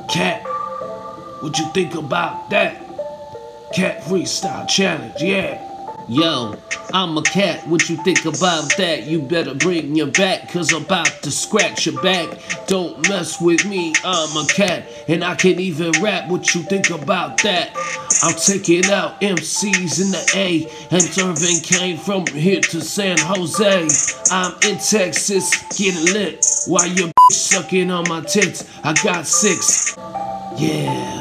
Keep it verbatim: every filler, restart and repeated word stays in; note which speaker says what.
Speaker 1: Cat, what you think about that? Cat Freestyle Challenge, yeah.
Speaker 2: Yo, I'm a cat, what you think about that? You better bring your back, cause I'm about to scratch your back. Don't mess with me, I'm a cat, and I can even rap, what you think about that? I'm taking out M Cs in the A, and Irvin came from here to San Jose. I'm in Texas, getting lit, while your bitch sucking on my tits. I got six, yeah.